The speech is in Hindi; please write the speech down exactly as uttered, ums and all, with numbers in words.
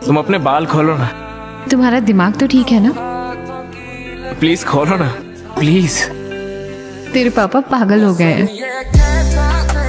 तुम अपने बाल खोलो ना। तुम्हारा दिमाग तो ठीक है ना? प्लीज खोलो ना, प्लीज। तेरे पापा पागल हो गए हैं।